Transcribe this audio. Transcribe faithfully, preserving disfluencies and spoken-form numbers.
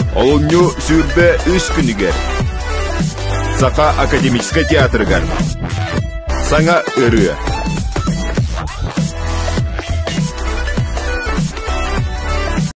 Олунню сүрбе үс күнігер. Сақа академический театрыгар. Саңа өрі.